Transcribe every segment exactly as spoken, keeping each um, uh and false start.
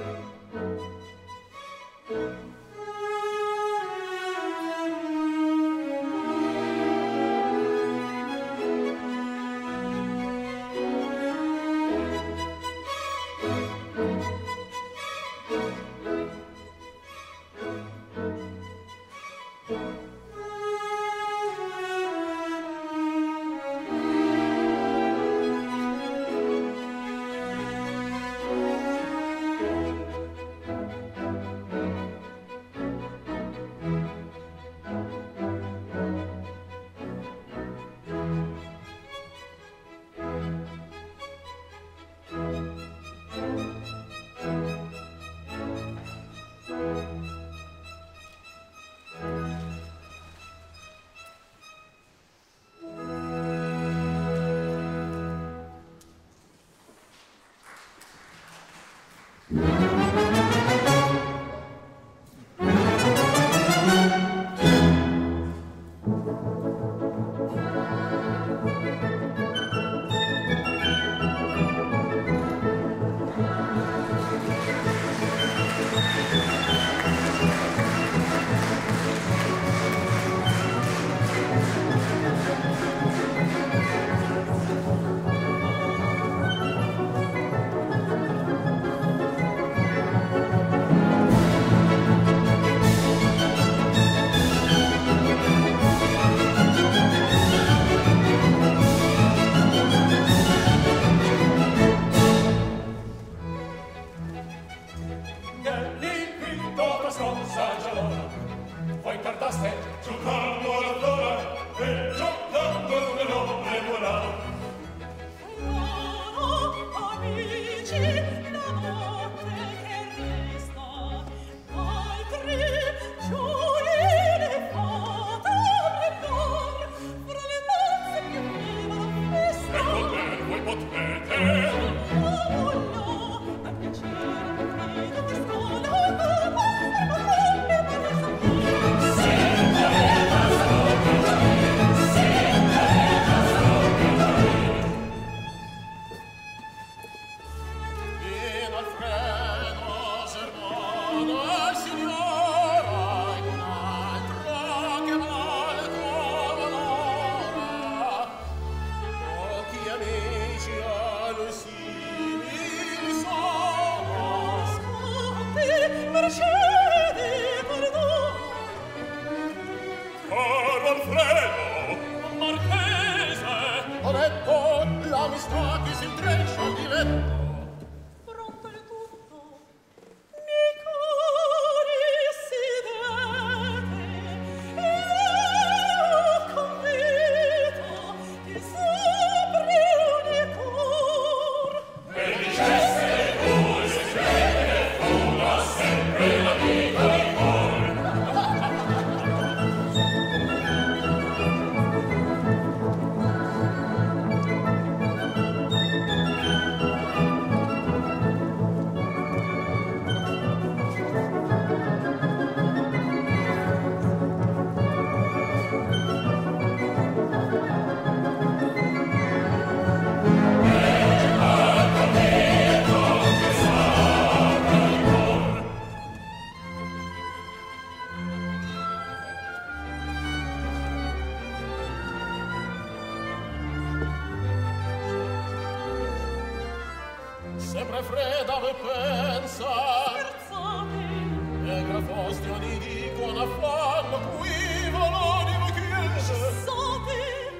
sempre fredda me pensa scherzate e grafostioni dicono affanno qui valori mi chiede cessate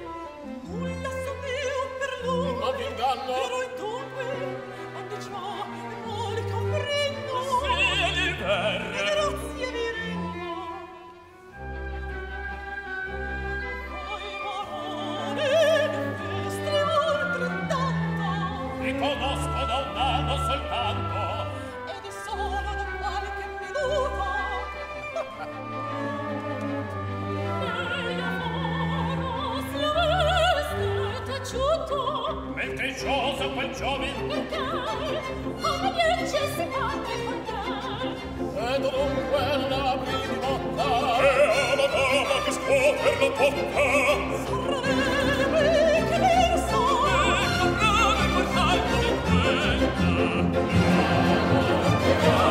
nulla sapevo per lui non vi inganno però è dunque ante ciò e non li comprendo se li verre e grazie vi rendo poi parole vestri altrettanto riconosco da un anno soltanto ed è solo da qualche minuto meltricioso quel giovin perché come dice si parte con te e dunque non apri di botta e alla dama che scuoter lo tocca sorreve che verso e comprare quel salto di quella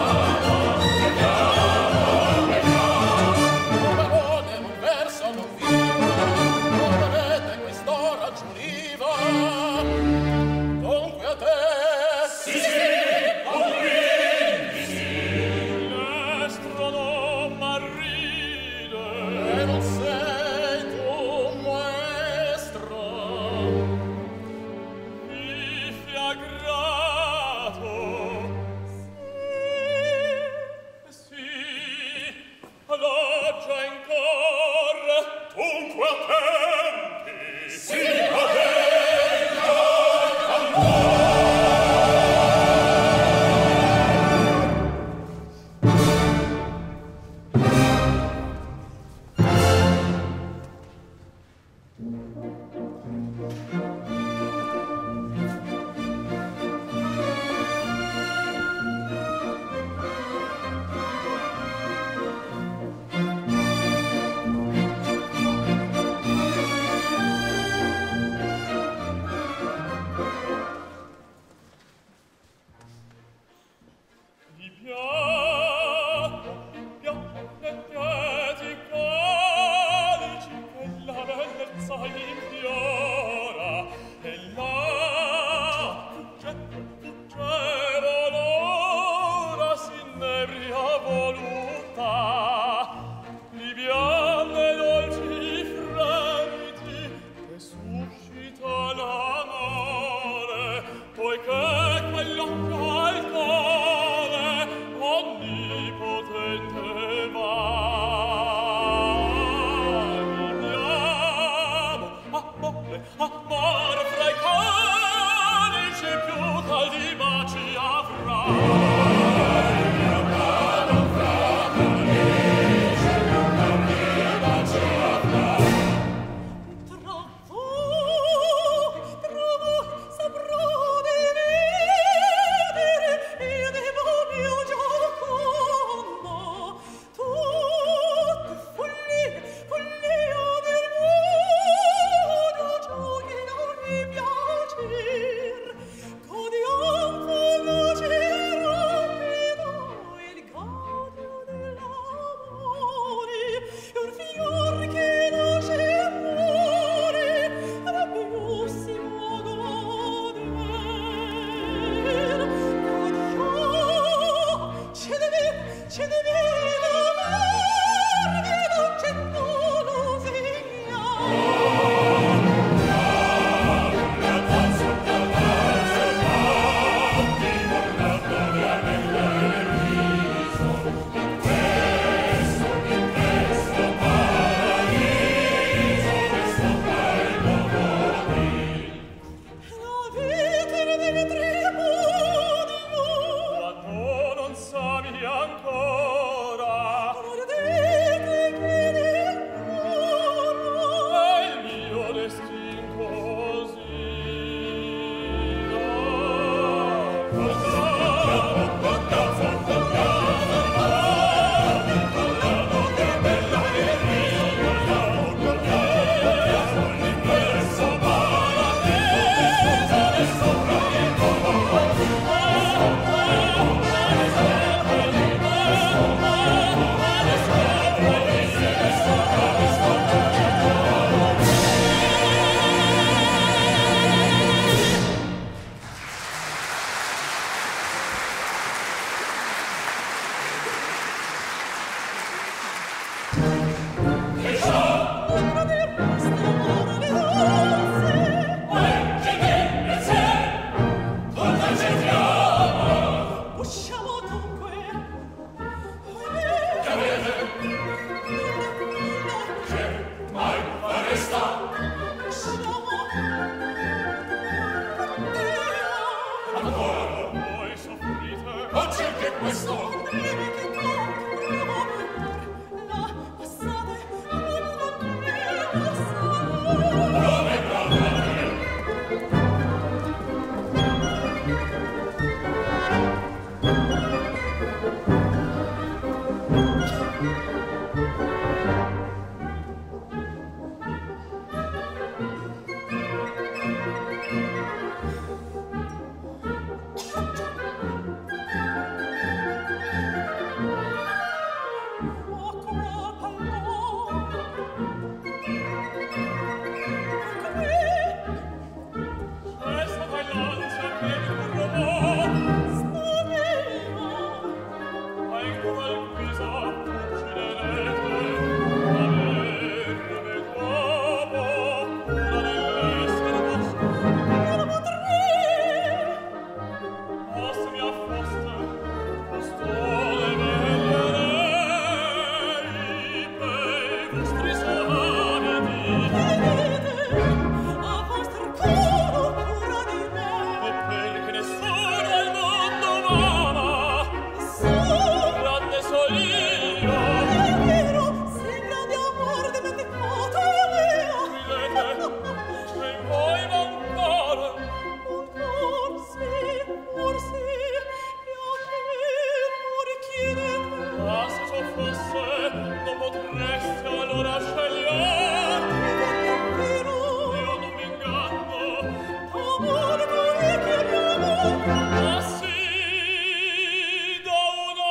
Ma sì, da una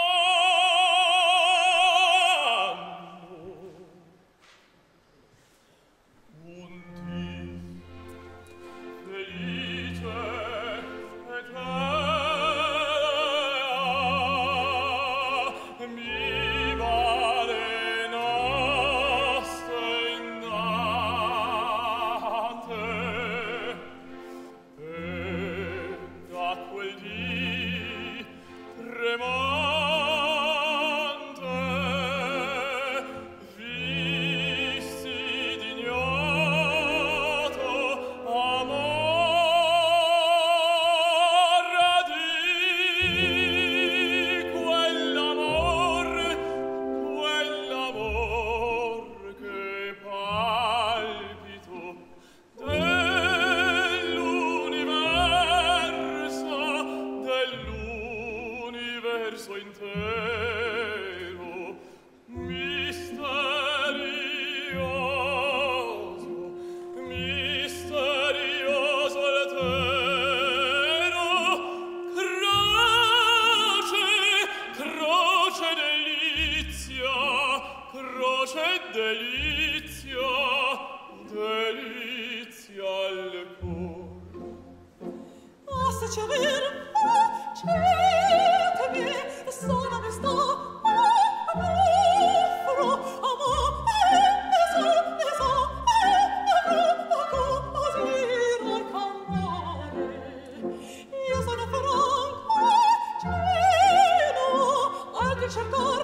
verso intero, misterioso, misterioso altero, croce, croce delizia, croce delizia, delizia al cor. Ah, se c'è vero, ah, c'è che mi sono mesto, ah, amoro, amore, eso, eso, amoro, così racamare. Io sono franco, cielo, al che cercar,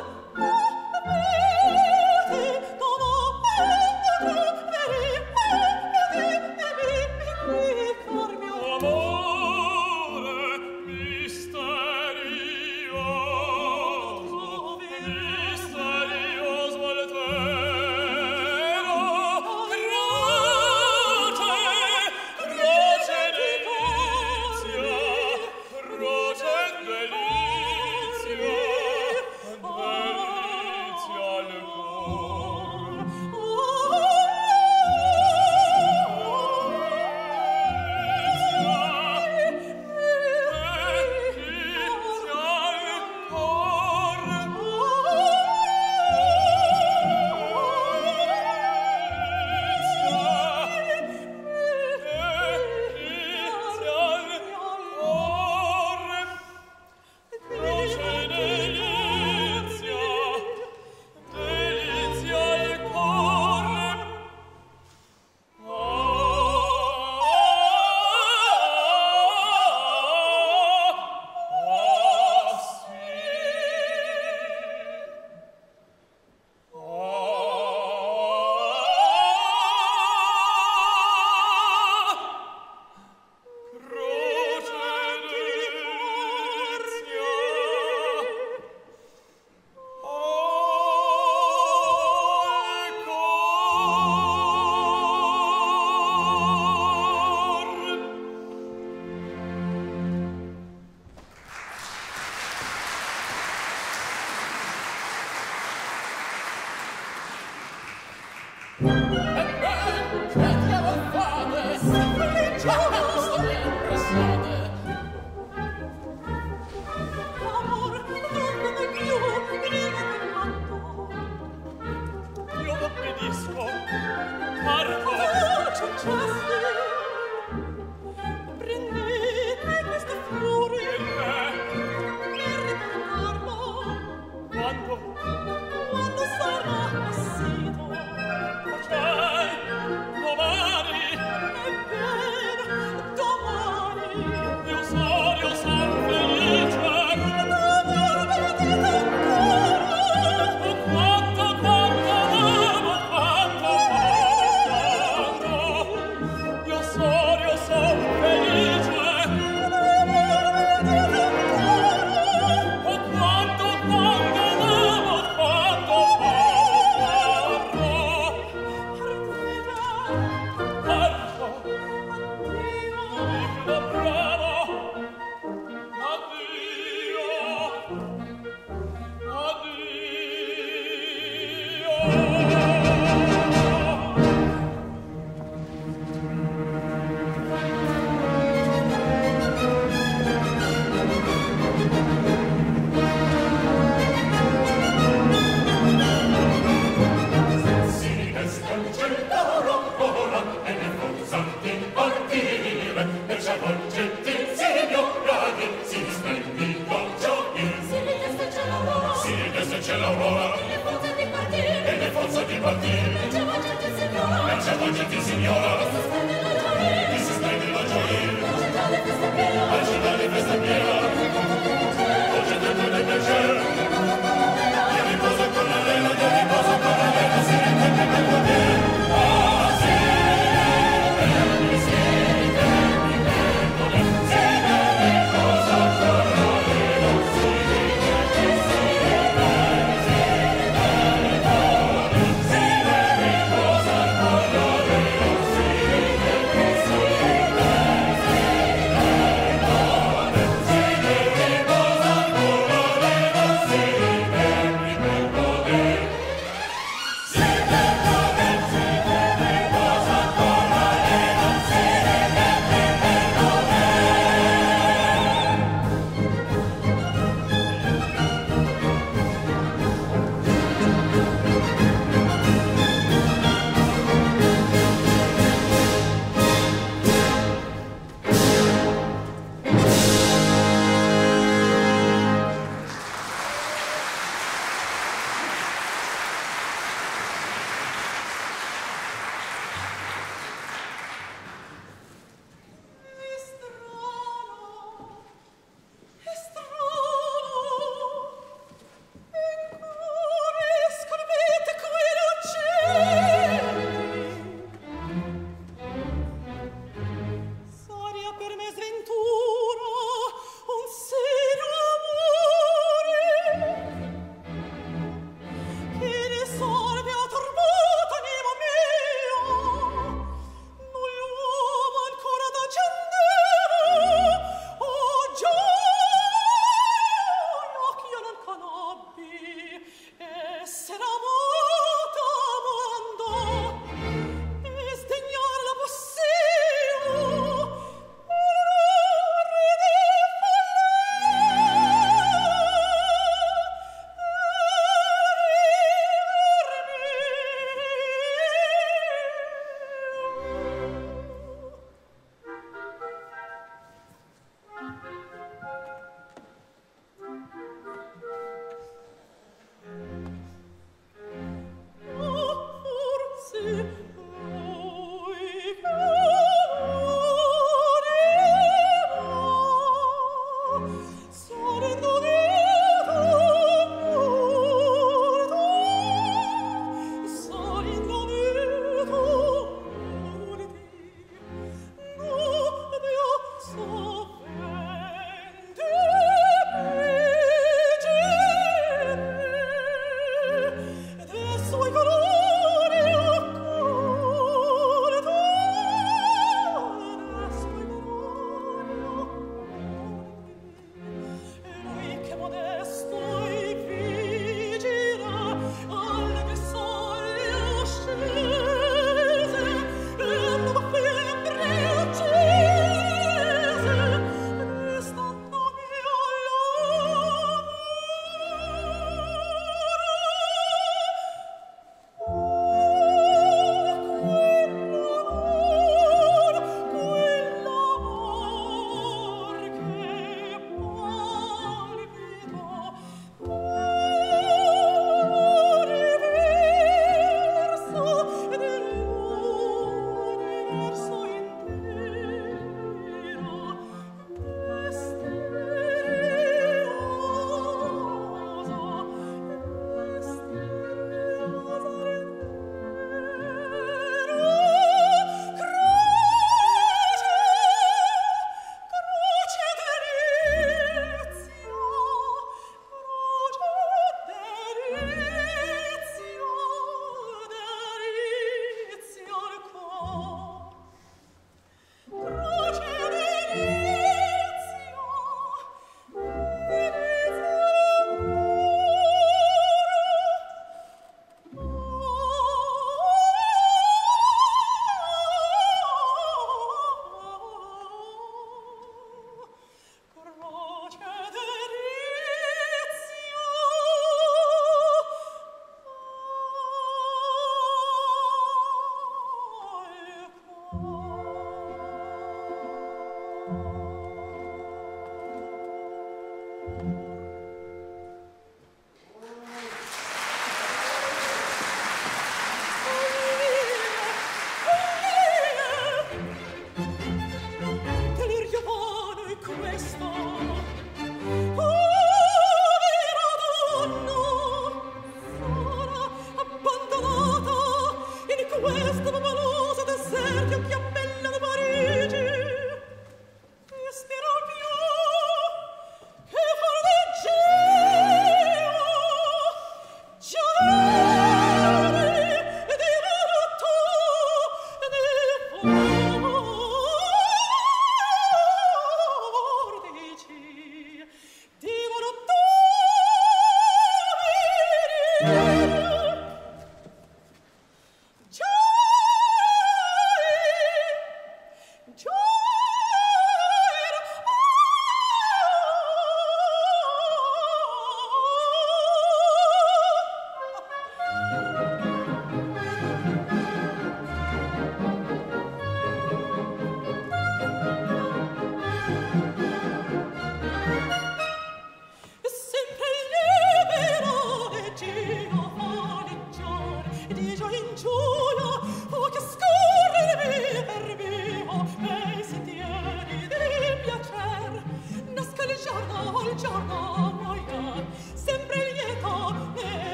Sì,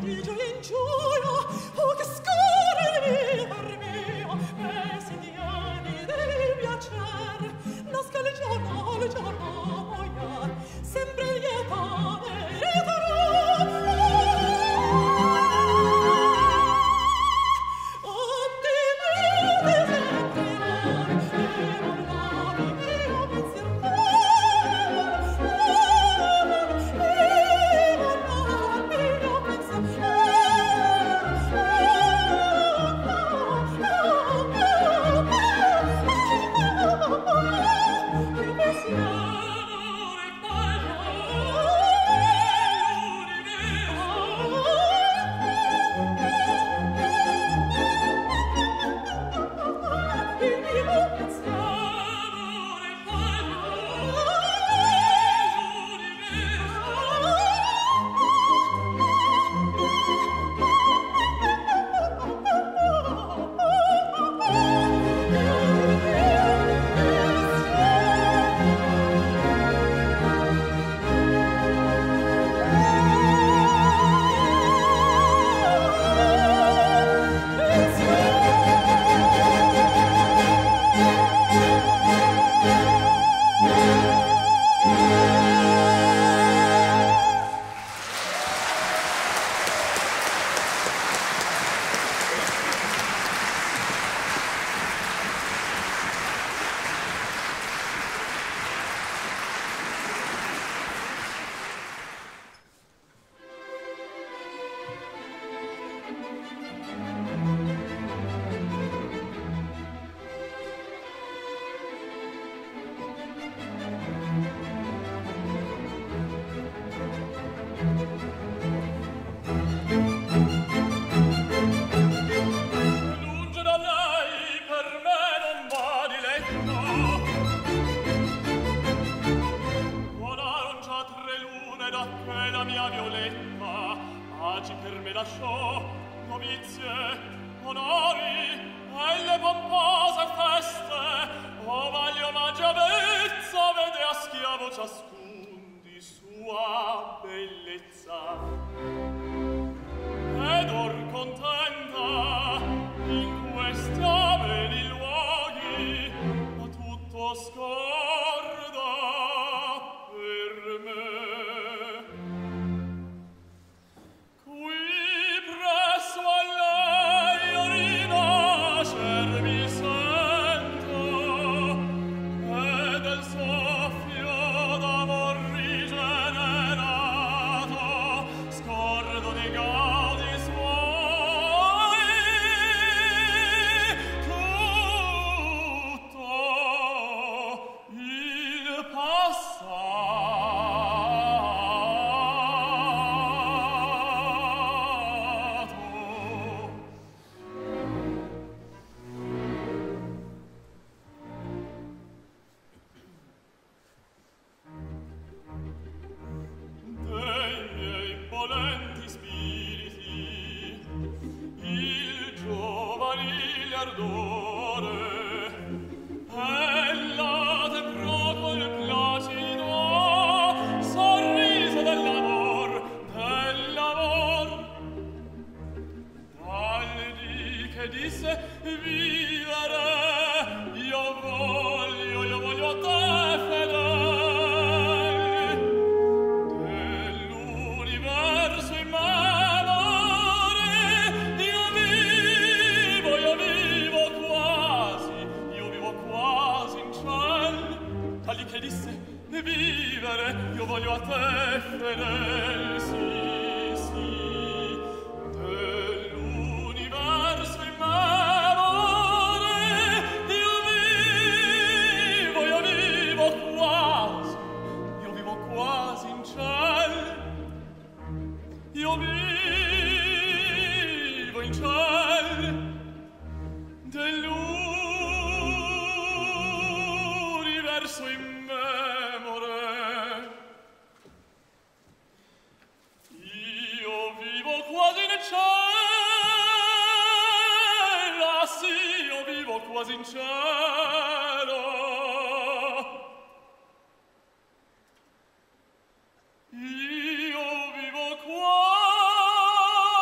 Io vivo qua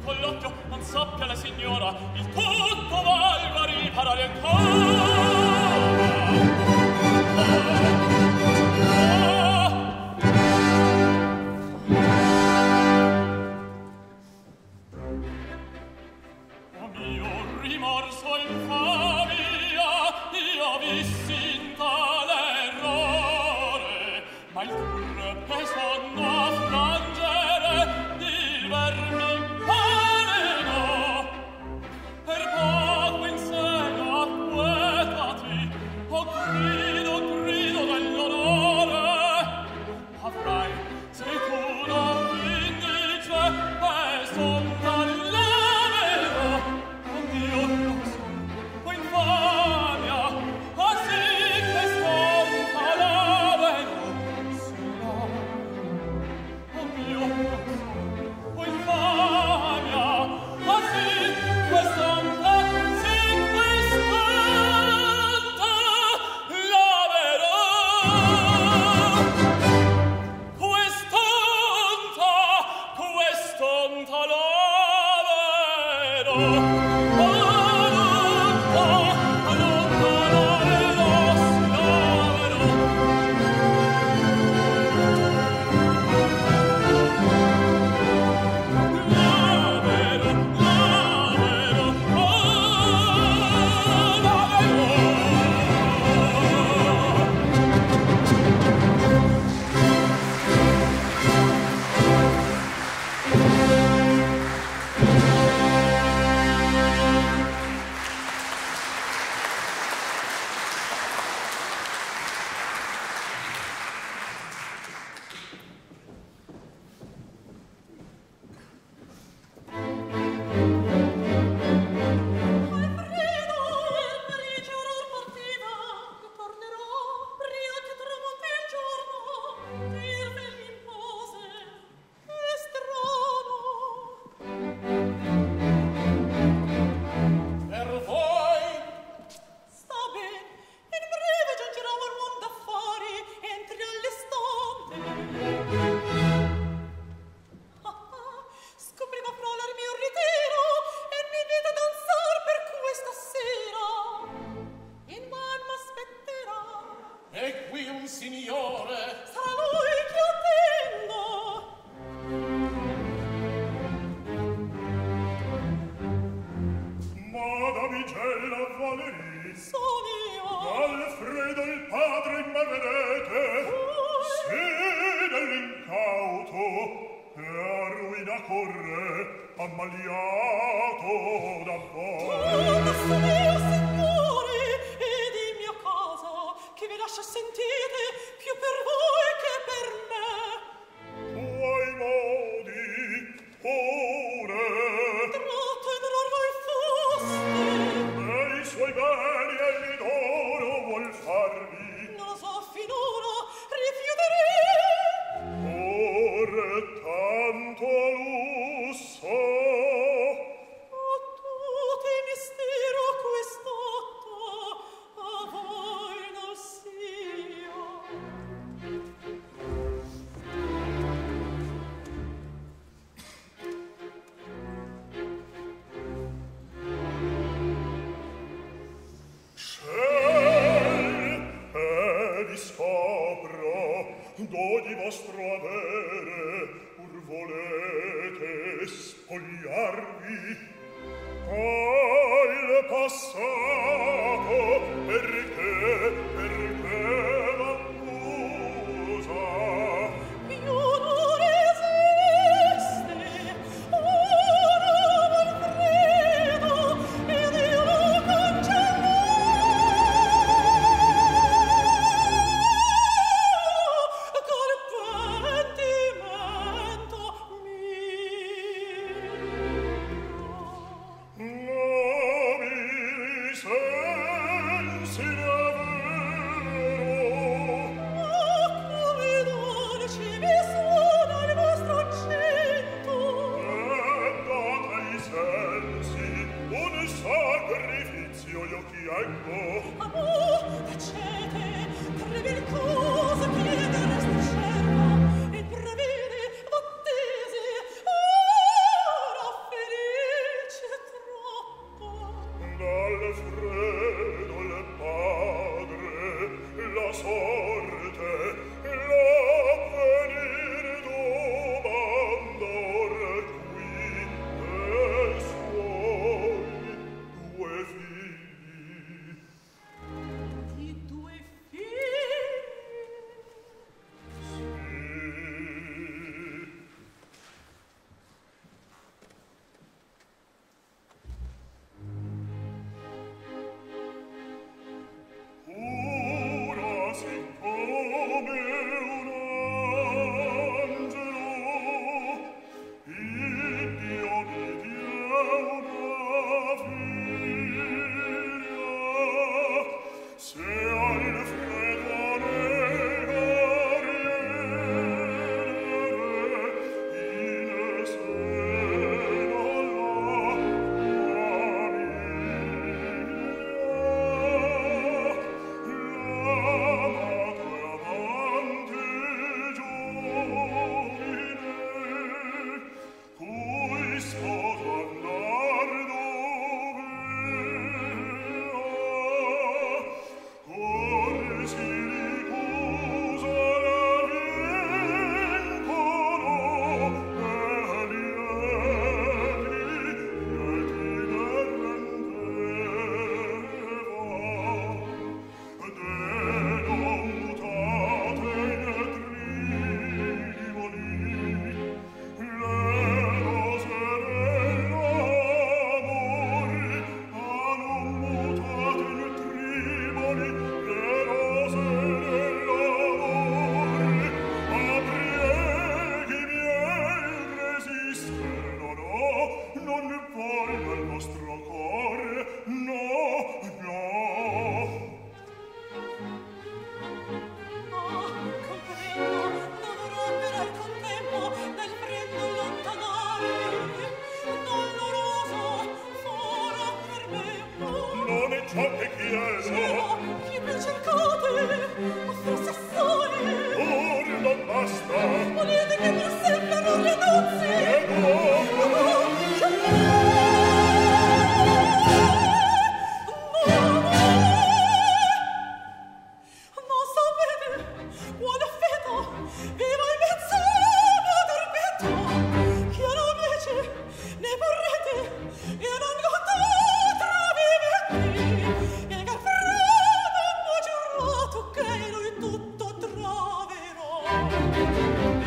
con l'occhio non sappia la signora il tutto valga riparare ancora. O mio rimorso infamia, io vissi in tale errore, ma il turpe sonno a frangere il vermi parego. Per poco in seno acquetati, o grido, grido dell'onore. Avrai, se tu non vindice, e son dall'avero, o mio rosso, o infamia, così che son dall'avero, sarà. O mio rosso, o infamia, così che son così che son dall'avero. Quest'onta, quest'onta l'avero. Allonta, allonta l'avero, sì, l'avero. L'avero, l'avero, oh, l'avero. Alfredo, il Parigi oror partiva, e tornerò, pria che tramonti il giorno, dirve l'impose, è strano. Per voi sta ben, in breve giungerò al mondo d'affari, entri all'istante. Ah, ah, scopriva fra il mio ritiro e mi vede danzar per questa sera. In man m'aspetterà. E qui un signore. Sarà lui che attendo. Madamigella Valerie, Son io. Alfredo il padre in me vedete, sì dell'incauto, che a ruina corre, ammaliato da voi. Oh, sono io, signore, ed in mia casa, che vi lascia sentite più per voi che per me. Tuoi modi, pure, Tratto in error voi foste, dei suoi beni egli d'oro vuol farvi, non lo so finora, rifiuterei. or tanto lusso. A tutti i mistero quest'otto, a voi non sia. Scel, e vi scopro, d'ogni vostro avere, pur volete spogliarvi. Al passato, perché, perché v'accusa? Io non esiste, ora Alfredo, ed io lo cancello. Col pentimento mio. Nobili se Thank you.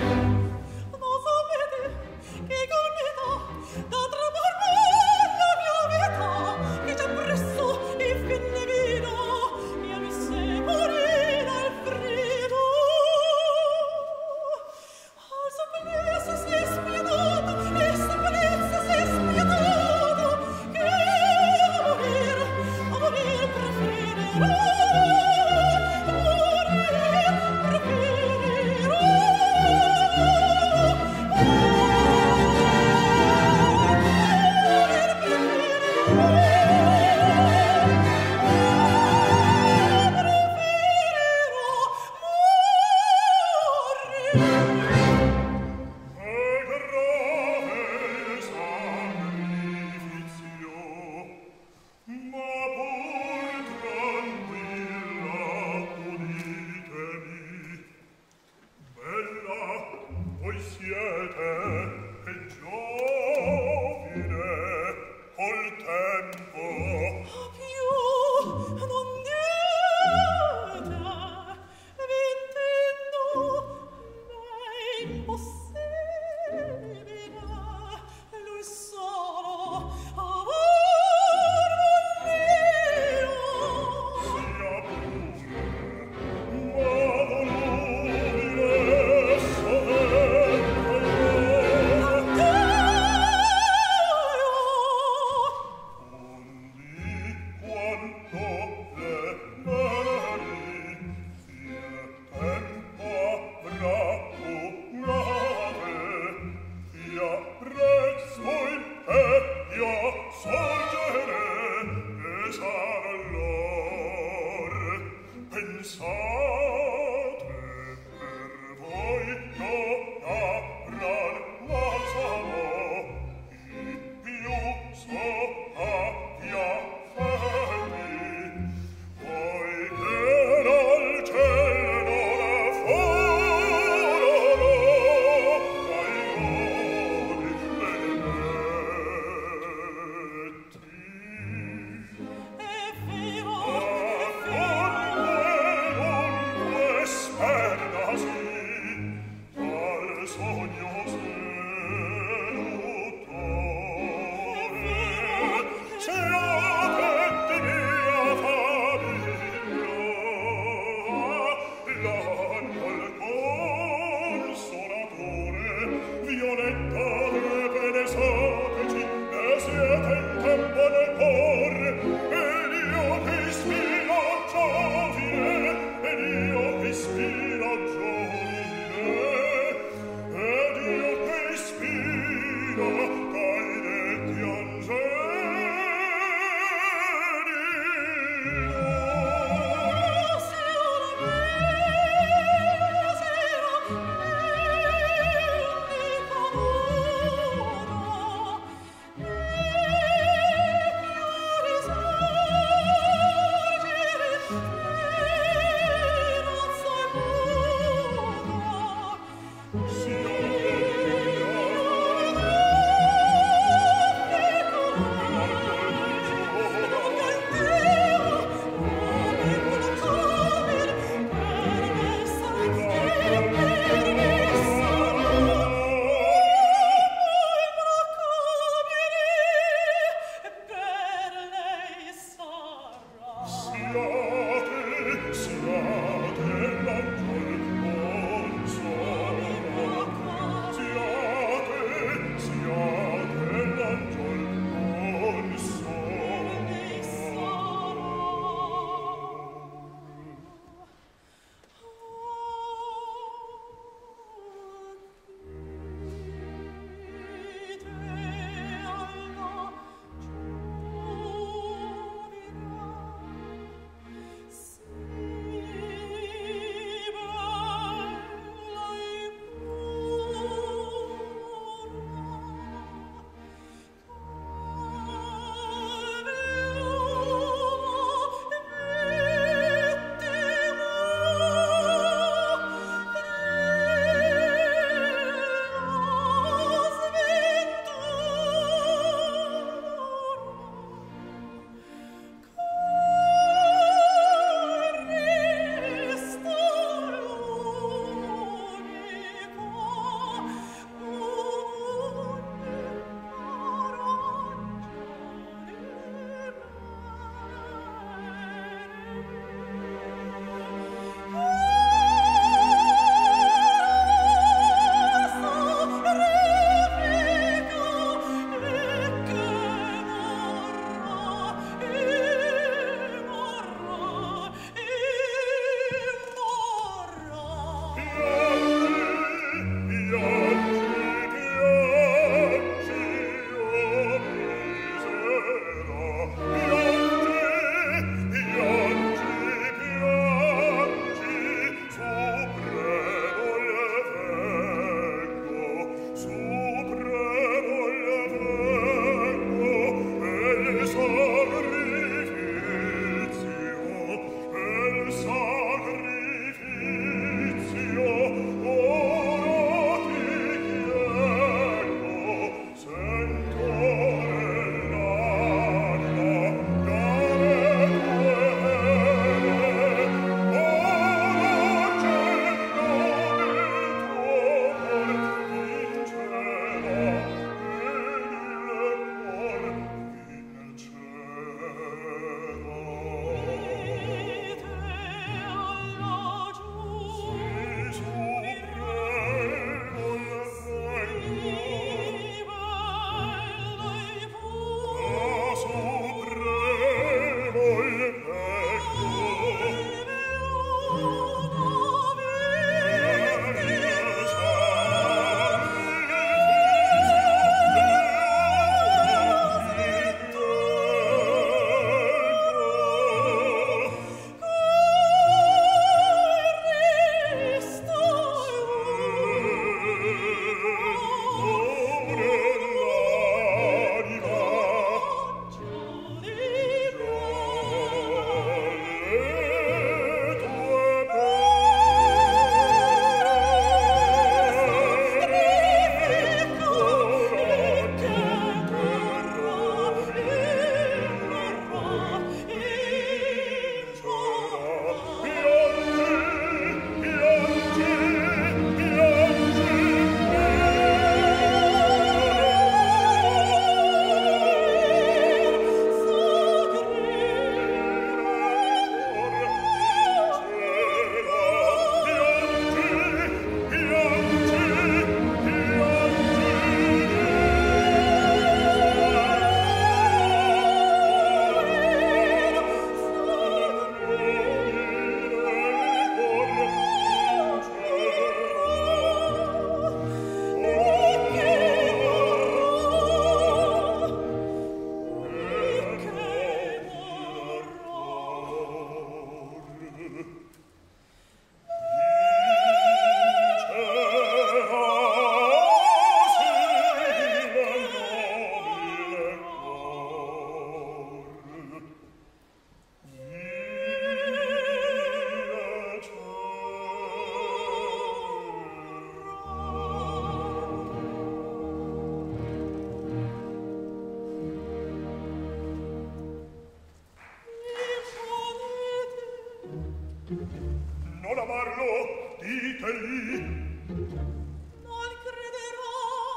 Non amarlo, ditegli. Non crederò.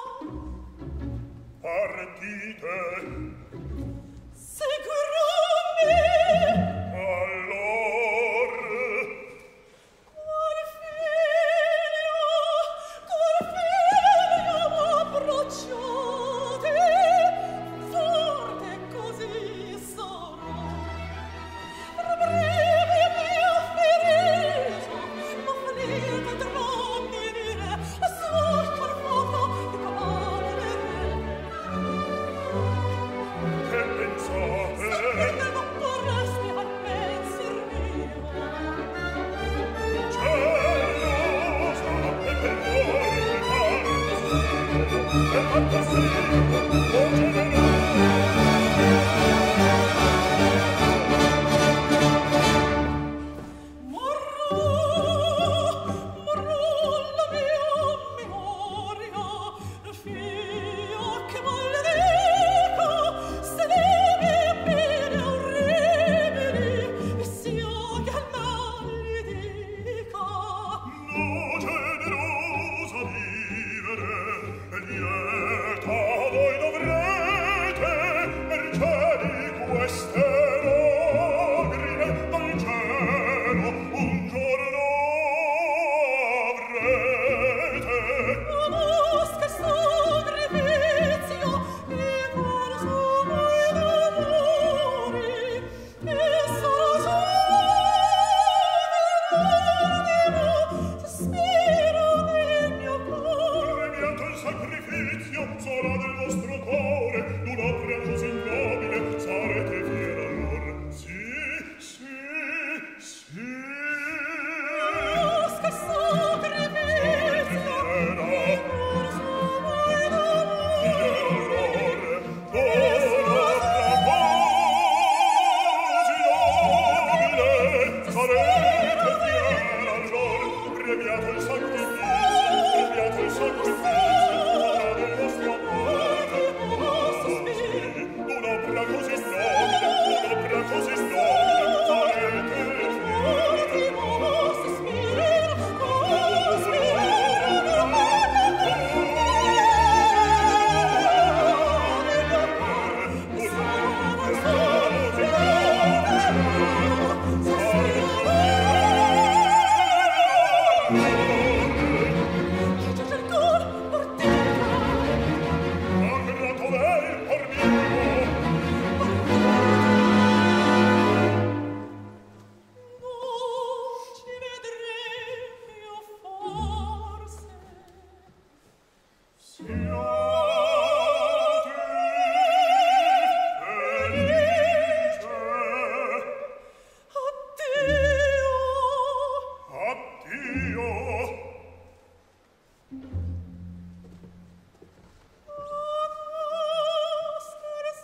Partite. Seguiromi. Allor. Corfiglio, Corfiglio, m'approcciate, forte così sarò. Per breve mio ferito, ma finita troppi dire, sul corpo di comare. Che pensate? Sapete, non vorresti al pensier mio. Gelosa e per voi mi pare e fatta sì, o generosa. Morrò, morrò la mia memoria, fia che maledico, se devi bene orribili, e sia che al mal gli dica. No, generosa vivere, e lieta voi dovrete, perché di queste lagrime dal cielo un giorno avrete. Amos che sacrificio, e volo sono i dolori, e sono sono sospiro del mio cuore. Premiato il sacrificio sarà del vostro cuore, d'un'opera così nobile sarete fiera allor. Sì, sì, sì. Amos che sacrificio, e volo sono i dolori, Premiato il sacrificio, premiato il sacrificio, sarà del vostro amore. Un'opera così nobile, un'opera così nobile, sarete ultimo sospiro, sospiro. aggrato lei, cor mio. Non ci vedremo forse. Siate felice. Addio. Addio. A nostre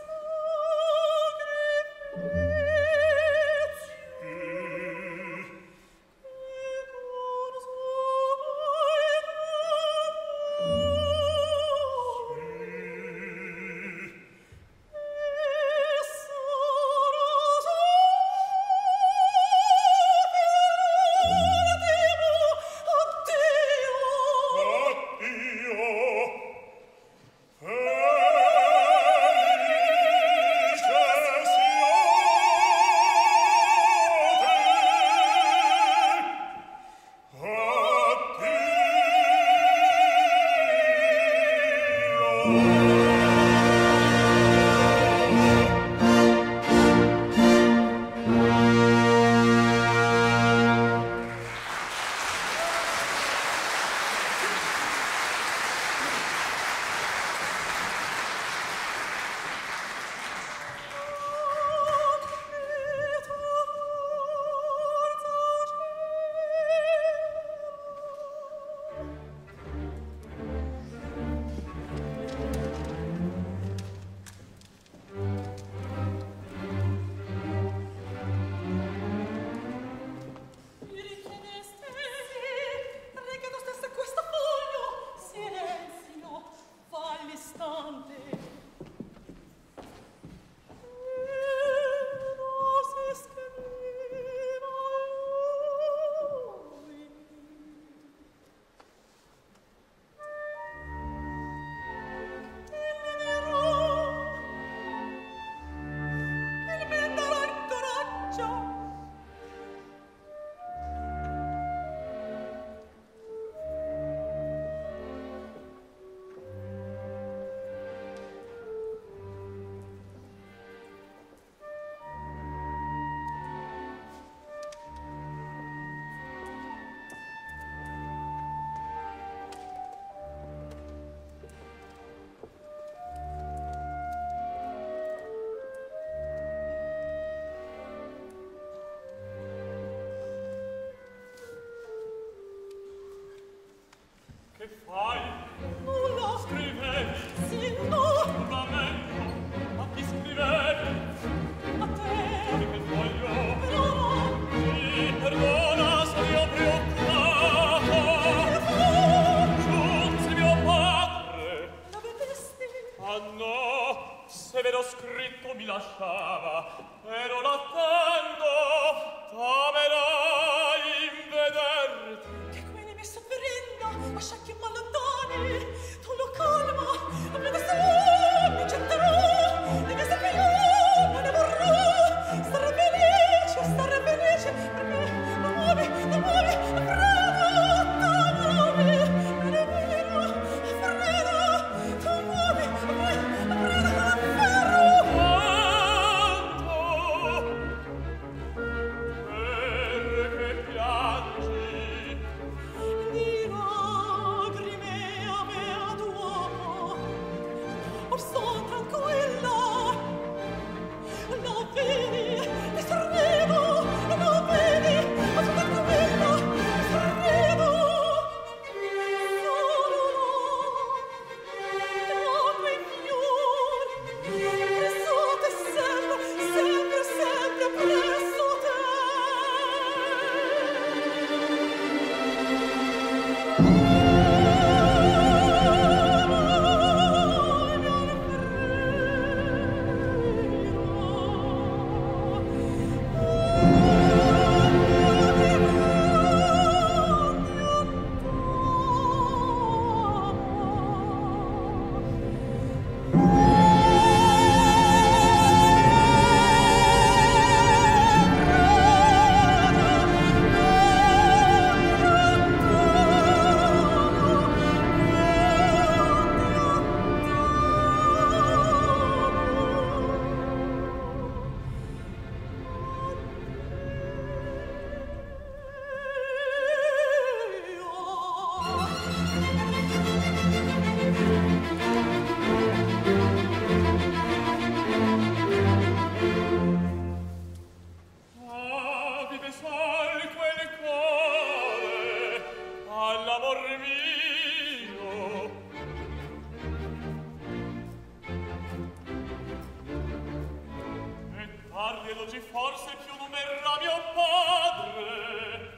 severo scritto mi lasciava, ero l'attendo, t'amerai in vederti. Che quindi mi sofferendo, lascia che m'allontani, tu lo calma, a me adesso mi getterò, e che se che io me ne vorrò, stare felice, stare felice, perché t'amuovi, t'amuovi, Alfredo, t'amuovi, me ne vero, Alfredo, t'amuovi, Alfredo, Perché piangi? di lagrime a me ad uomo, or sto tranquilla, lo vedi, mi sorrido, lo vedi, ma sto tranquilla, mi sorrido, solo no, quei fiori, presso te sempre, sempre, sempre presso te. Ah, vive sol quel cuore all'amor mio. E tardi ed oggi forse più non verrà mio padre.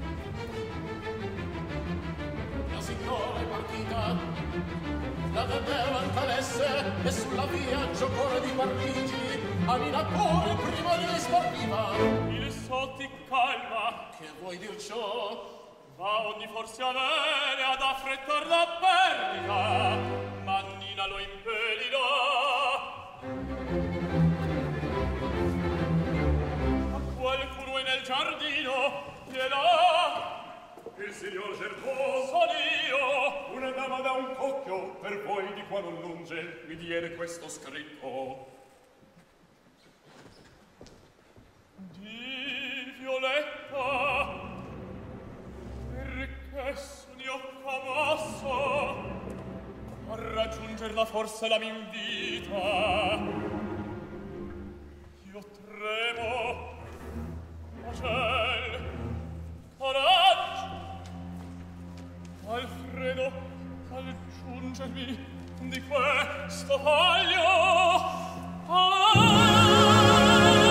La signora è partita, la vedeva in calesse e sulla via giocone di Parigi a Minapore prima di lei sportiva. Il sotti calma, Che vuoi dir ciò? va ogni forse avere ad affrettar la perdita, ma Nina lo impedirà. A qualcuno è nel giardino, gliela Il signor Gertò, son io. una dama da un cocchio, per voi di qua non lunge, mi diede questo scritto. Di Violetta, perché son io commosso, a raggiungerla forse la m'invita. Io tremo, o ciel, coraggio, Alfredo, al giungermi di questo taglio, ah!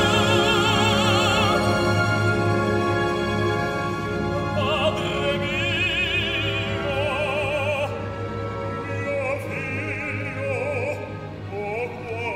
Padre mio, Mio figlio, o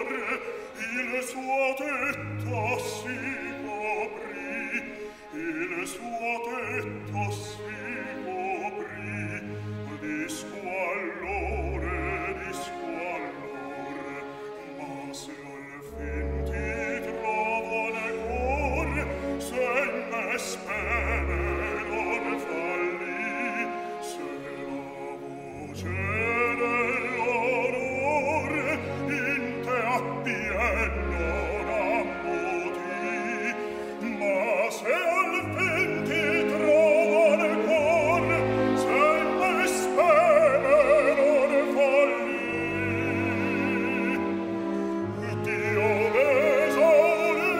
il suo tetto si coprì, il suo tetto si coprì di squallore, di squallore, ma se al fin ti trovo nel cuore, se me spene non falli, se la voce dell'onore in te appieno rammuti, ma se al fin ti trovo nel cuore, se me spene non falli, Dio m'esaurì,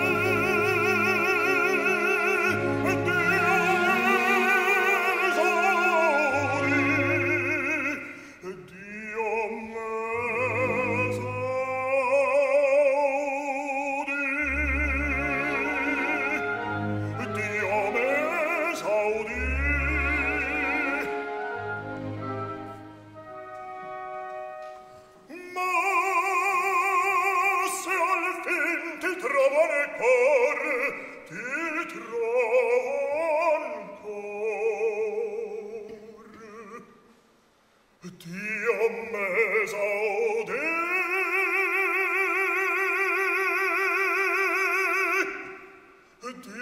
Dio m'esaurì, Dio m'esaudì, Dio m'esaudì. Ma se al fin ti trovo nel cuore, ti trovo ancora, Dio m'esaudì, Dio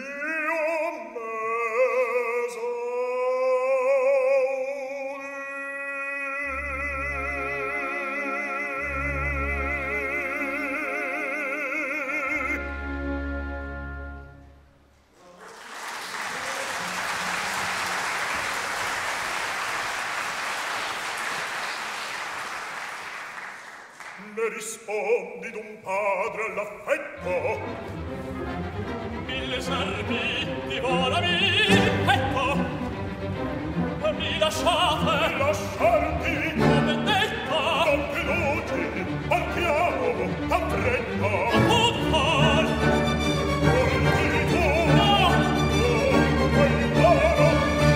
ne rispondi d'un padre all'affetto, mille serpi divorami il petto, mi lasciate lasciarti come vendetta, non ti luci, partiamo a fretta, a tuo far volti tu, no, non puoi fare,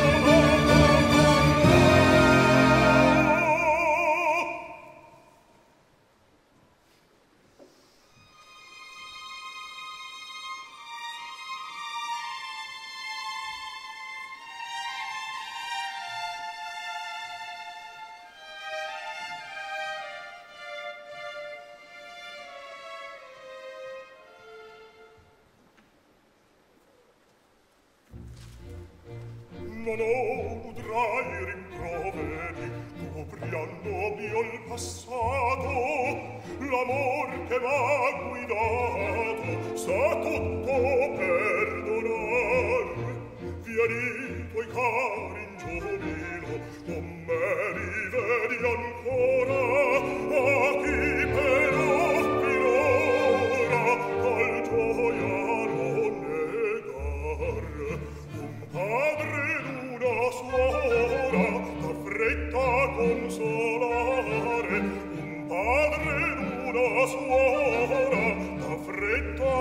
non udrai rimproveri, copriandomi il passato, l'amor che m'ha guidato sa tutto perdonar. Vieni tuoi cari in giubilo, con me rivedi ancora a chi però finora al gioia non negar. Un padre d'una suora da fretta consolare, un padre d'una suora da fretta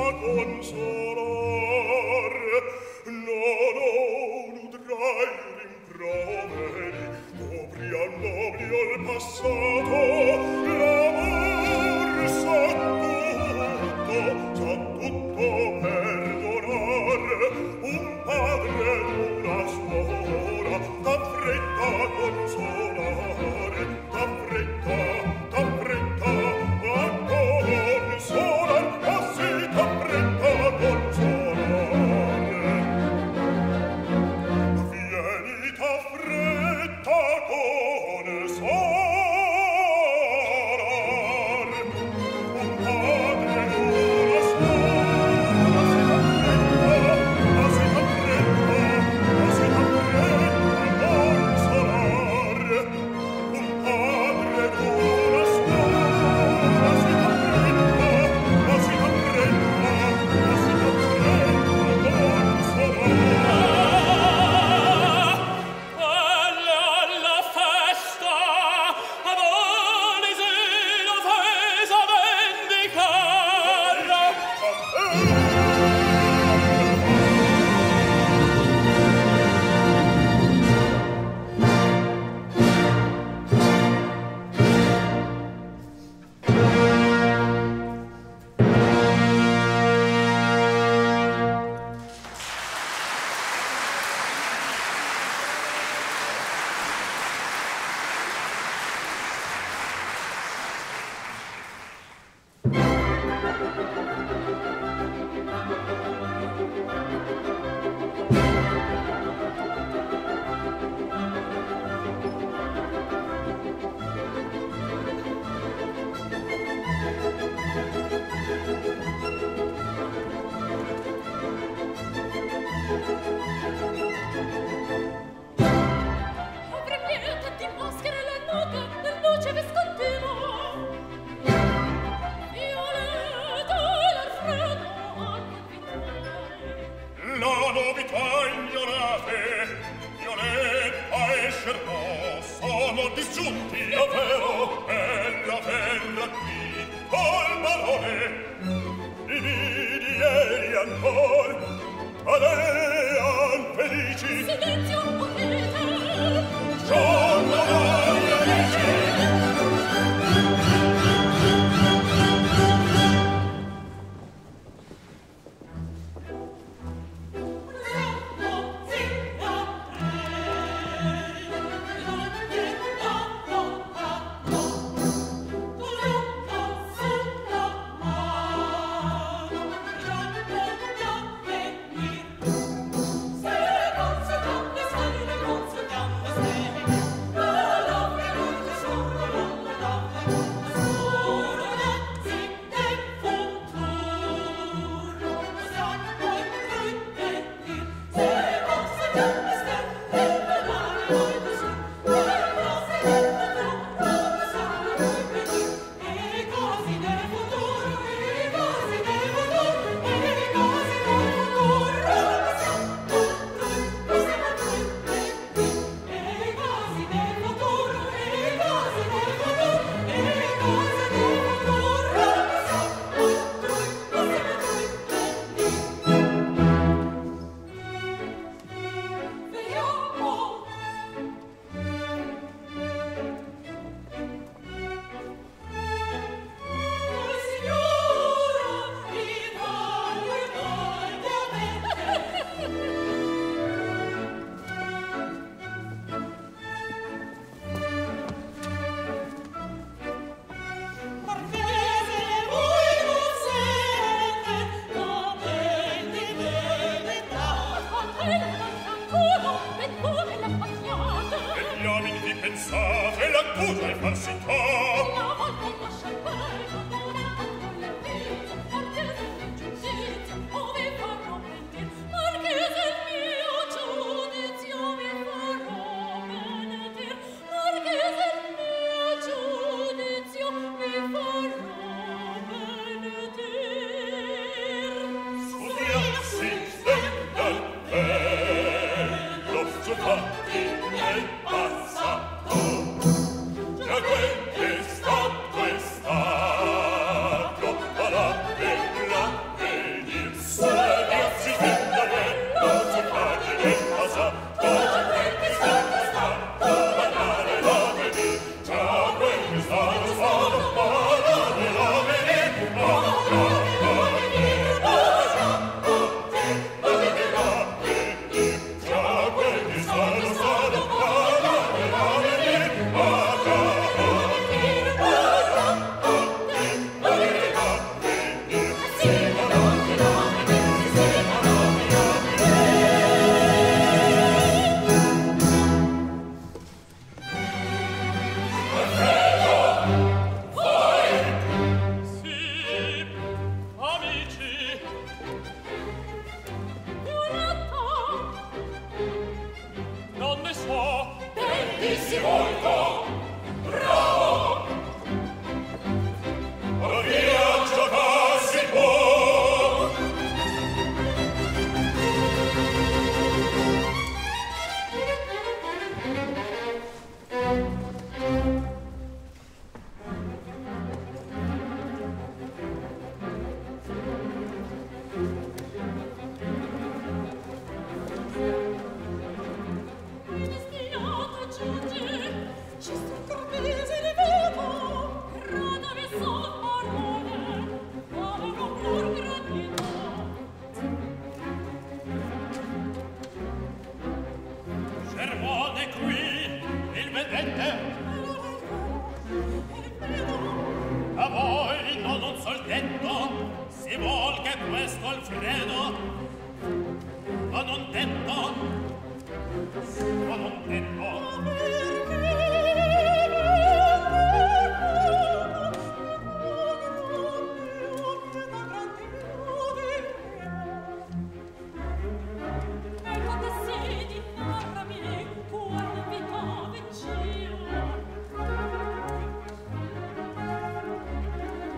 consolare, non udrai rimproveri, copriandomi il passato, l'amor sa tutto, sa tutto perdonare, un padre d'una suora da fretta consolare, da fretta, da fretta a consolar, ma sì da fretta consolare. Vieni da fretta consolare, novità ignorate, Violetta e Cherbourg sono disgiunti, davvero, bella terra qui, col barone, i vidi ieri ancor, adean felici. Silenzio, potete! Giorno d'ogni amici!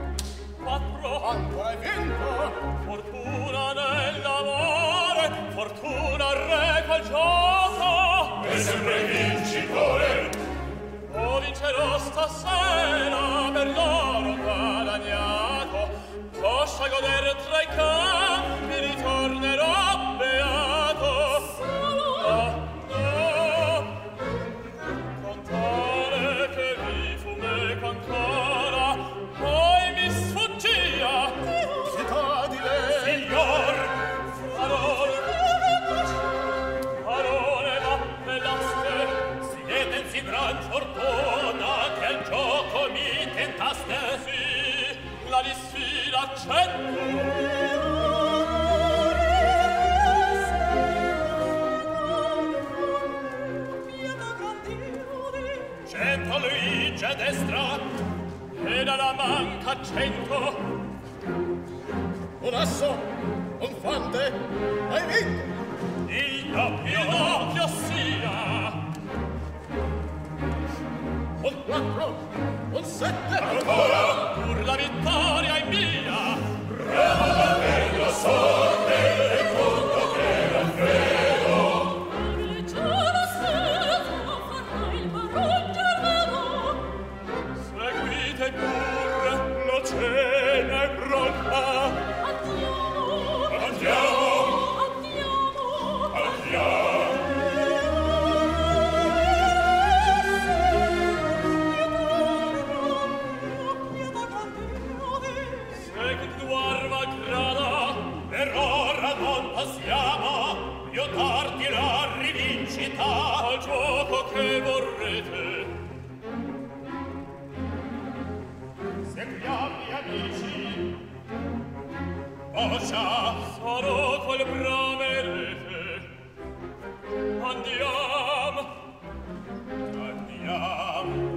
Ancora è vinto, fortuna nell'amore, fortuna fortuna reca il gioco è sempre vincitore. O vincerò stasera per l'oro guadagnato, poscia godere tra i campi, ritornerò beato. No, no, contare che vi fu meco ancora, poi mi sfuggia. Pietà di lei, Signor, Parole, parole, ma pelaste, siete in sì gran fortuna che al gioco mi tentaste. sì, la disfida accetto. Cento Luigi a destra E dalla manca cento. un asso, un fante, hai vinto. il doppio. Il doppio sia. Un quattro, un sette, Ancora Pur la vittoria è mia. e la sorte e conto che l'Alfredo. Seguite pur, la cena è pronta. Andiamo, andiamo. Seguituar malgrada, Per ora non passiamo, io darti la rivincita. al gioco che vorrete. Seguiamo gli amici. Oscia, Sarò quel bramerete. Andiamo. andiamo.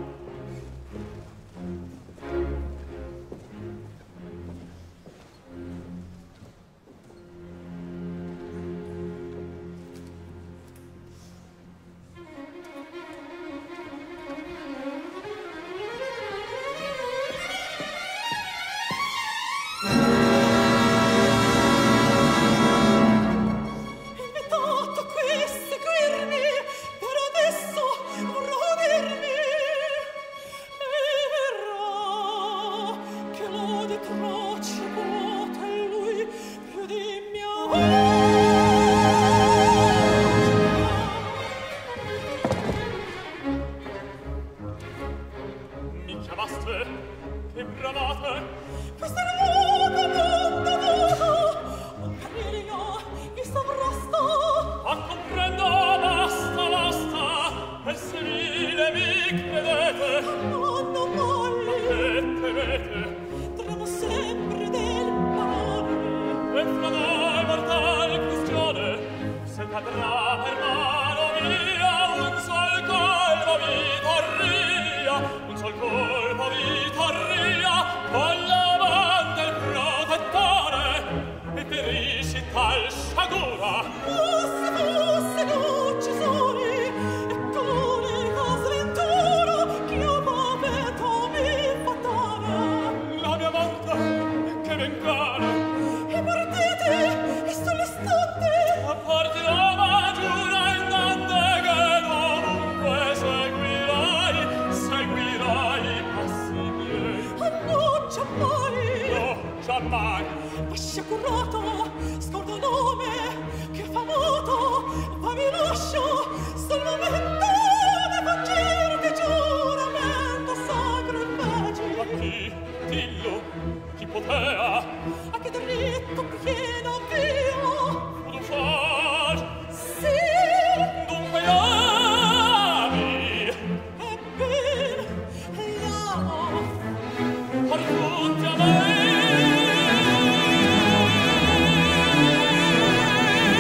Invitato qui a seguirmi, per adesso vorrò dirmi, e verrà che l'odio atroce vuota in lui più di mia Mi chiamaste? Che bramate? Questo è il modo, mondo, modo, un cariglio mi sovrasta. Ah, comprendo, basta, basta. È simile, mi credete? No, non voglio, Che temete? tremo sempre del male. E fra noi mortal questione, se cadrà per mano mia un sol colpo vi torria, un sol colpo vi torria, con la man del protettore, e perisci tal sciagura. Fosse, fosse l'uccisore, e con l'unica sventura che io m'avveto mi fatale. La mia morte, che vengare, E partite, e sull'istante, a partirò ma giura innante che dovunque seguirai, seguirai i passi miei. a no giammai, No, giammai. ma sciacurato, scordo nome, che fa moto, ma mi lascio, sul momento di fuggire, giuramento sacro e Ma feci. chi, dillo, chi potea A che dritto pieno via, tu far? sì, Dunque ami, e ben, e amo. par tutti a me.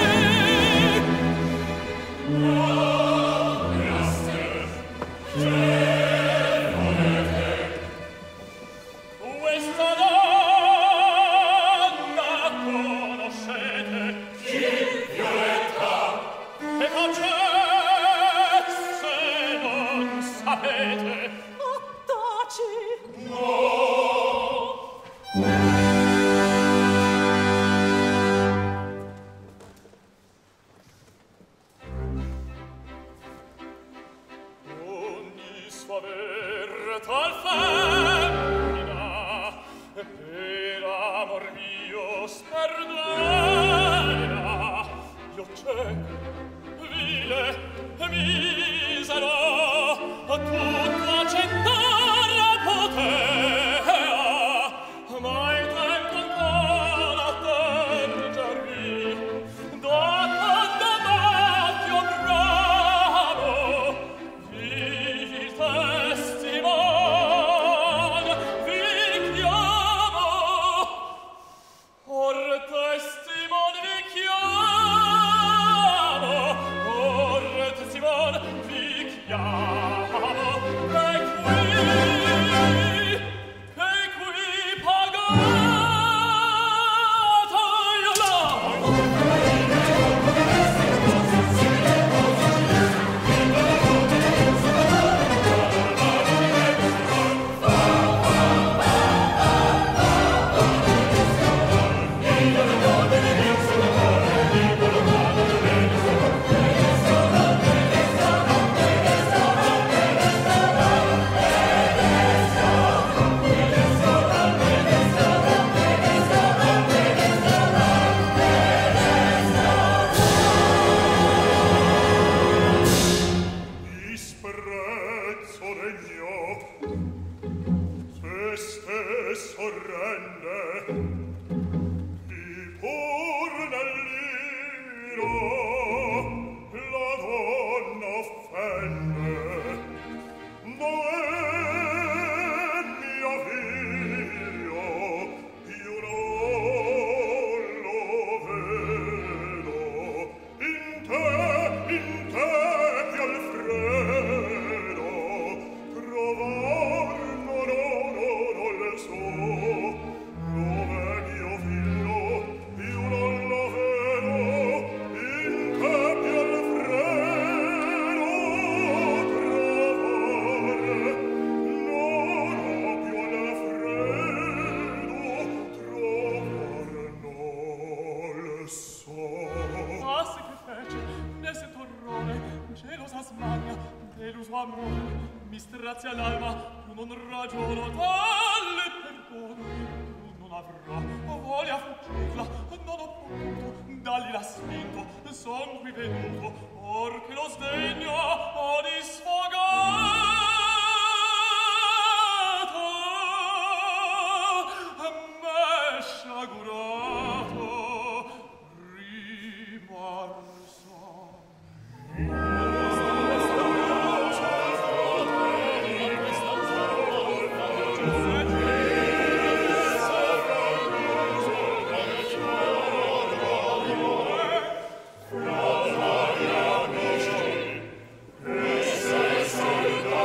Yes,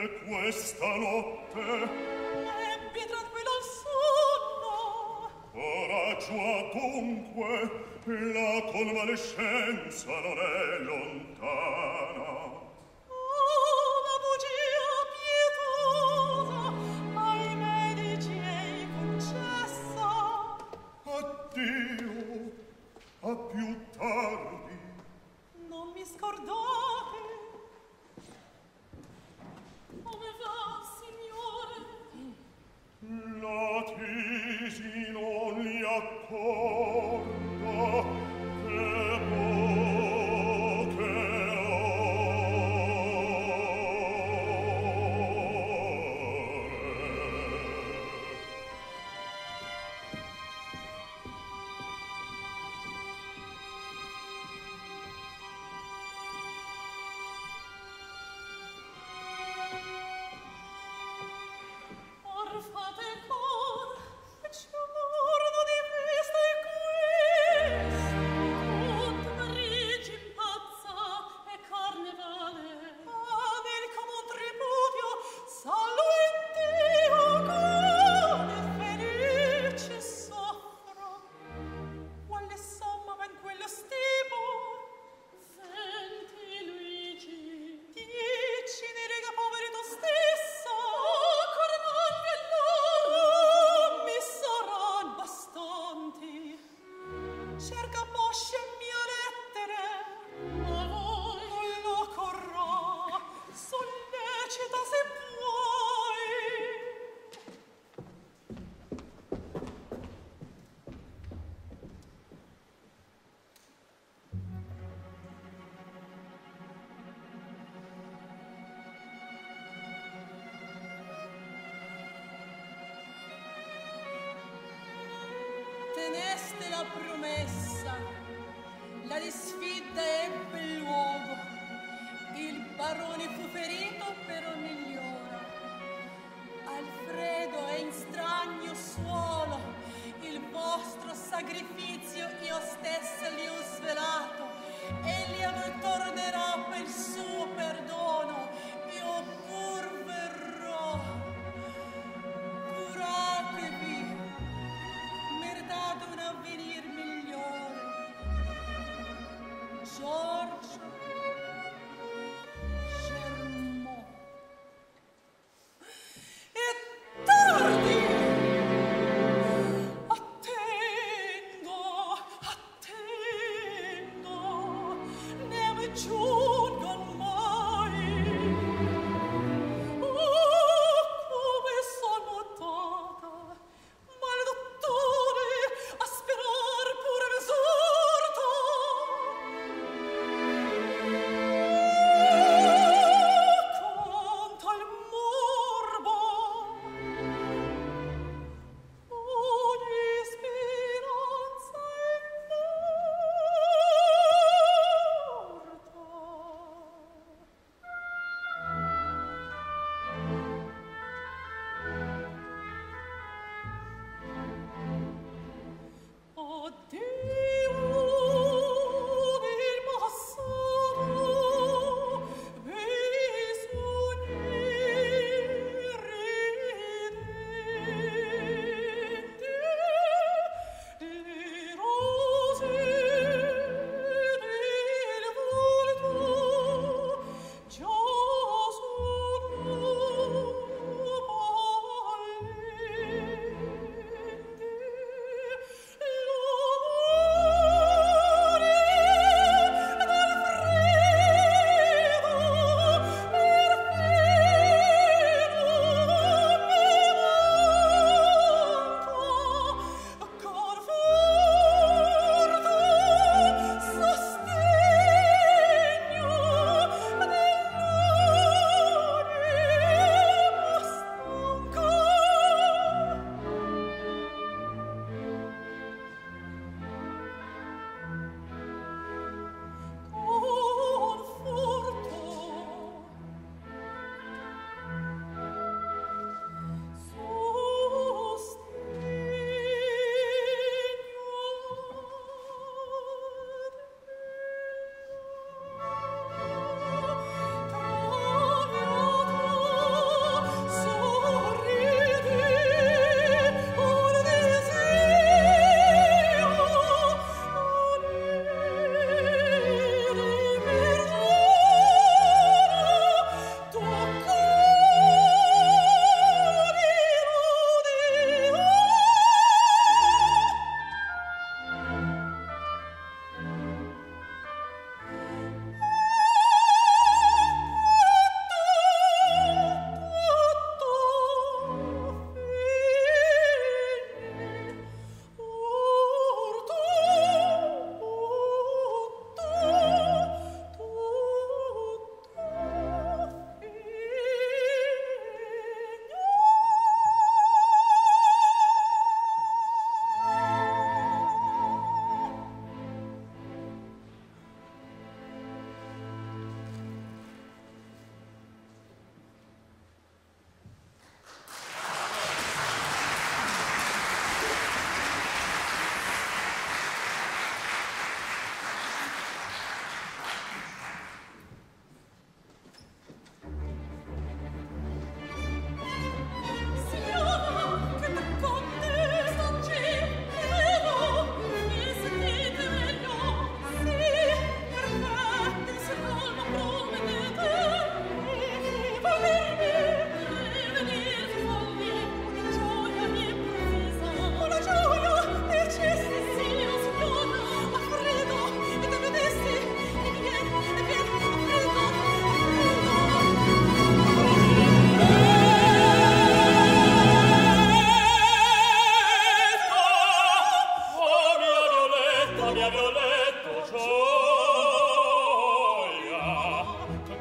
E questa notte ebbi tranquillo il sonno. Coraggio adunque, la convalescenza non è lontana. Oh, la bugia pietosa ai medici ei concessa. Addio, a più tardi. Non mi scordate. Come va, signore? La tesi non li accorda che poche Or fate cor, giorno di festa è questo. Tut Parigi impazza e carnevale. Ah, nel comun tripudio salvo in Dio con il felice soffro. Quale somma ben quello stimo? Senti, Luigi, dici ne rega poveri tu stesso. Oh, cornante non mi saran bastanti. Cerca posce mia lettere, ma voi non lo corrò. Sollecita se puoi. Teneste la promessa, la disfida ebbe luogo, il barone fu ferito per ogni ora. Alfredo è in stragno suolo, il vostro sacrificio io stessa gli ho svelato, egli a voi tornerà per suo perdono, io pur verrò. Curatevi, meritate un avvenir migliore.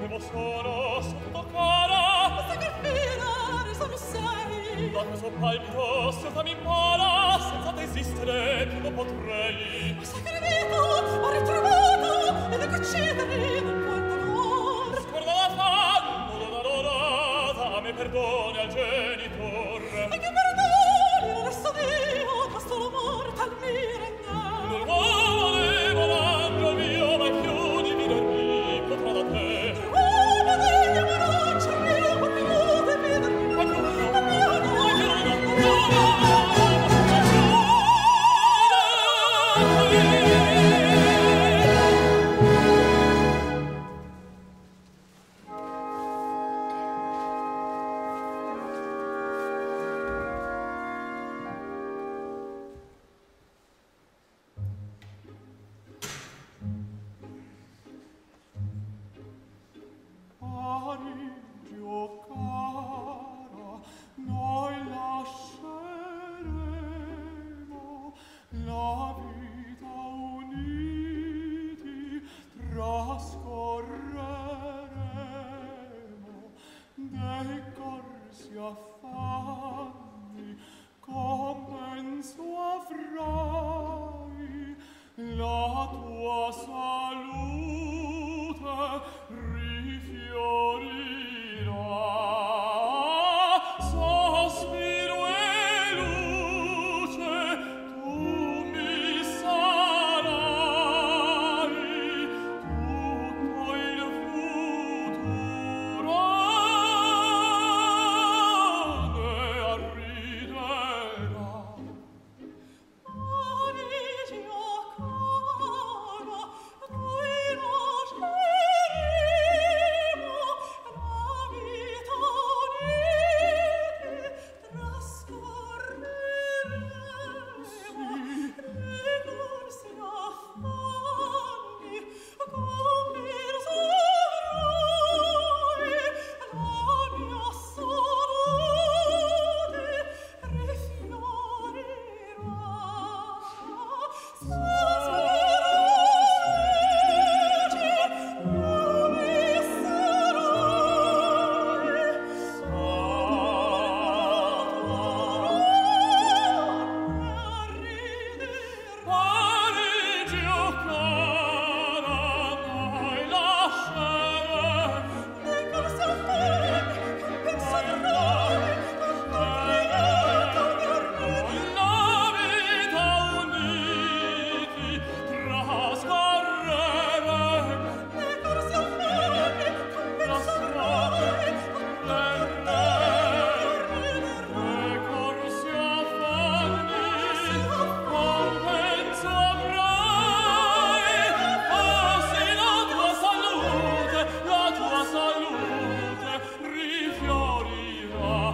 sapevo solo sotto cara. Basta che filare, sono sei. Da questo palpito sotto mi impara, senza te esistere più non potrei. Basta che rivito, ho ritrovato, ed ecco cedere nel porto d'or. Scorda la fanno, non adorata, a me perdoni al genitor. E che perdoni, non resto Dio, basta l'amore, tal mi rende. Non volevo l'angelo mio, mai più dividermi potrà da te. Uomo degli amarocci, mio, ma più dividermi. Ma più, Ma più, ma più, no, ma più, no, ma no, più, no, Parigio cara, noi lasceremo la vita uniti, trascorreremo dei corsi affanni, compenso avrai la tua salute rifiorirà. Sospiro e luce tu mi sarai, tutto il futuro ne arriderà. Parigio cara, noi lasceremo la vita uniti, trascorreremo nei corsi affanni, compenso avrai la mia salute rifiorirà. Parigio cara, noi lasceremo la vita uniti, trascorreremo le corsi affanni, compenso avrai, così la tua salute, la tua salute rifiorirà,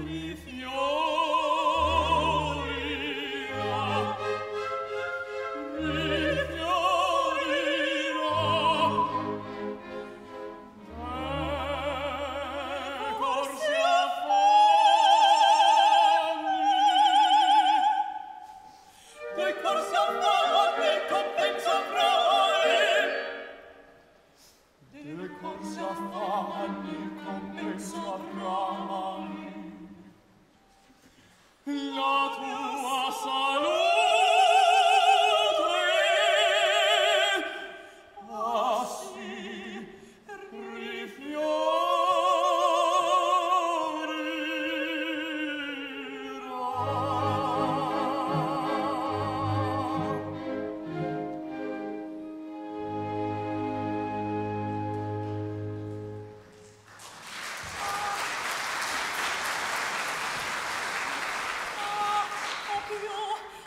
rifiorirà, rifiorirà. Eh, corsi affanni, dei corsi affanni, compenso avrai. Dei corsi affanni, compenso avrai. La tua salute, ah sì, Occhio,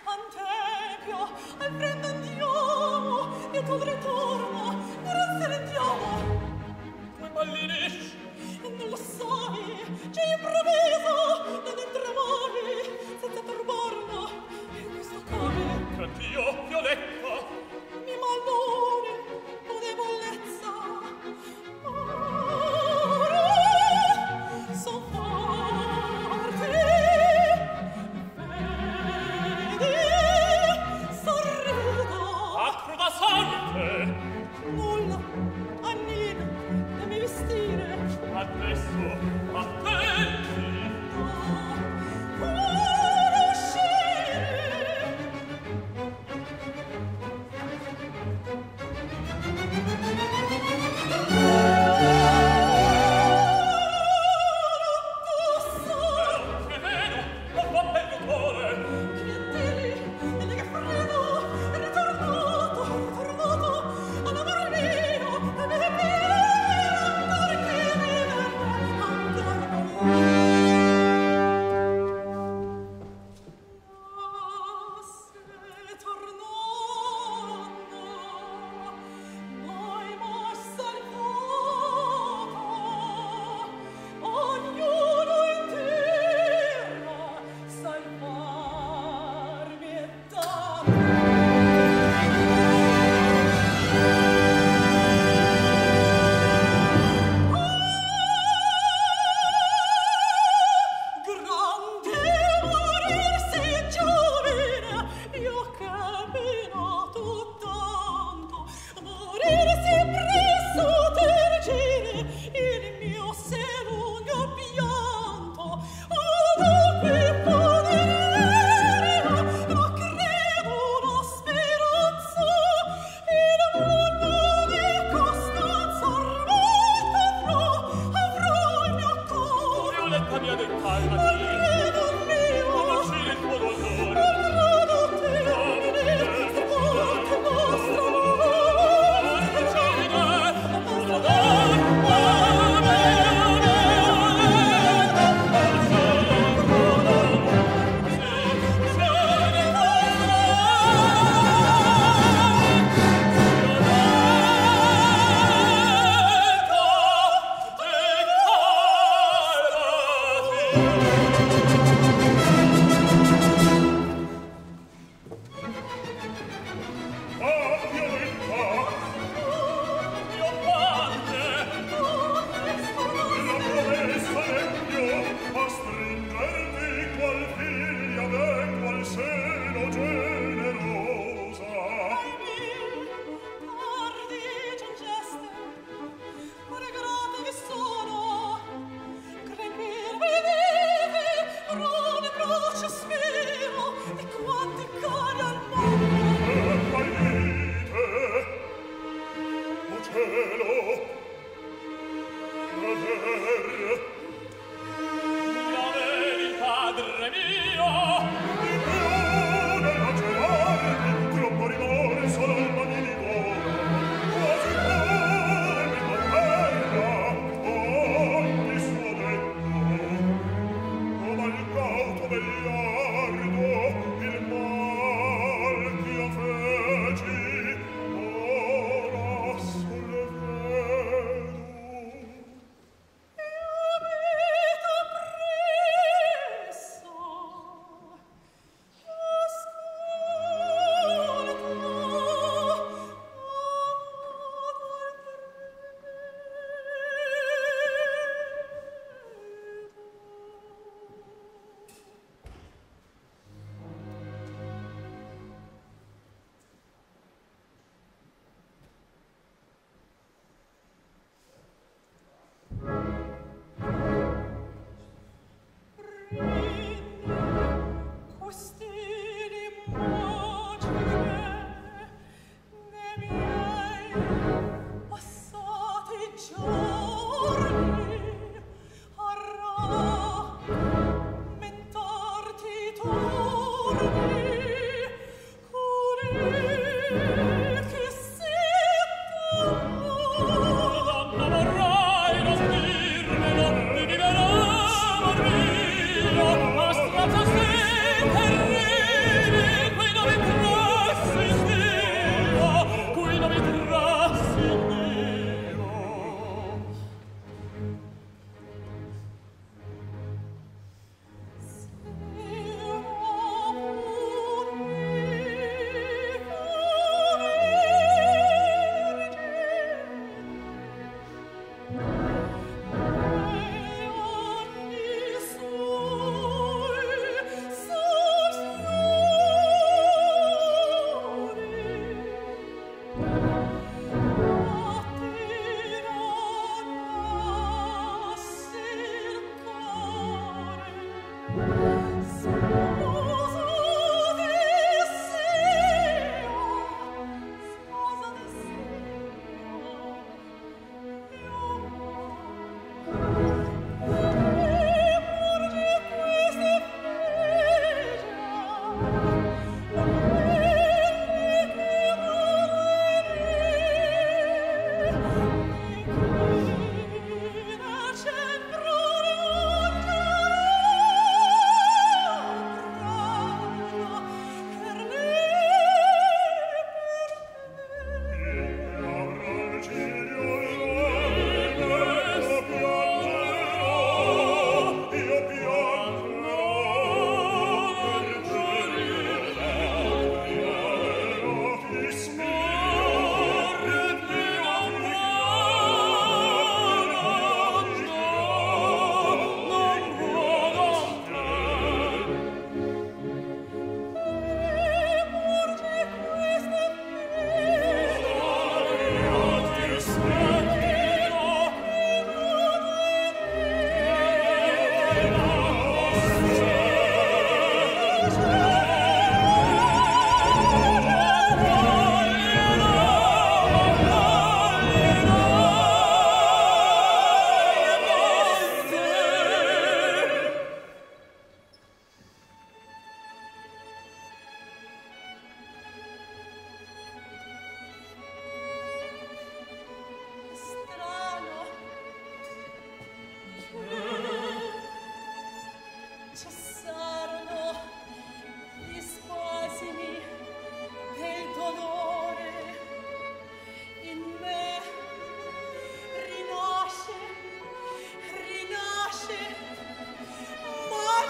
Io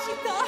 città